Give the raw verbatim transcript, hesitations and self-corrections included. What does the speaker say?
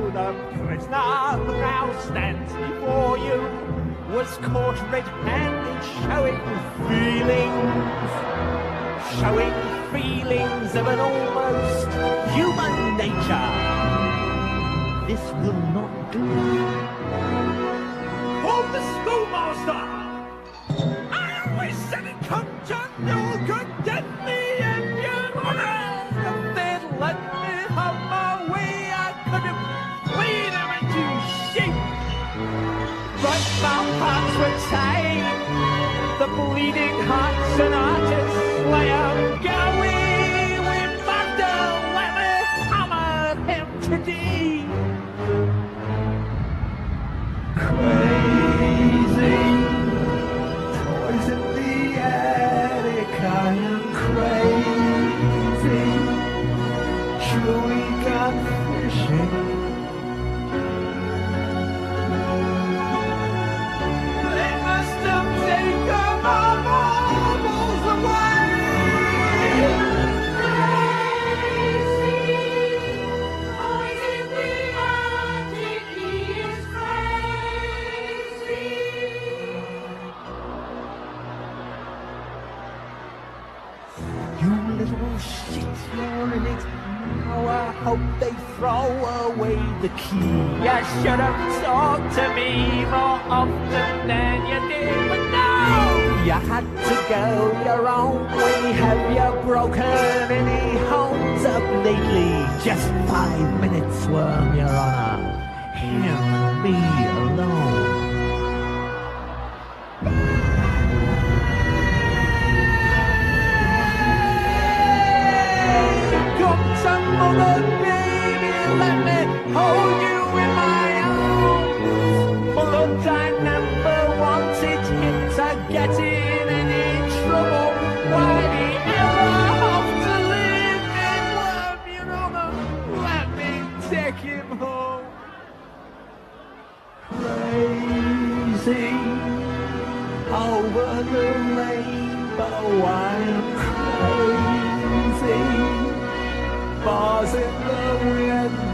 the prisoner who now stands before you was caught red-handed showing feelings, showing feelings of an almost human nature. This will not do. For the schoolmaster! I always said it come to you could get me and you and then let me have my way. I could have bleed them into sheep. But my hearts were tied. The bleeding hearts and artists lay them going. We must have let me hammer him today. Crazy. Toys in the attic. I am crazy. Chewy got fishing. You little shit, you're in it. Now I hope they throw away the key. You should have talked to me more often than you did, but no! You had to go your own way. Have you broken any homes up lately? Just five minutes, Worm, Your Honor. Him and me alone. Mother, baby, let me hold you in my arms. Blood I never wanted him to get in any trouble. Why the hell I have to live in love, you know? Let me take him home. Crazy over the rainbow, I am crazy. Bars in the red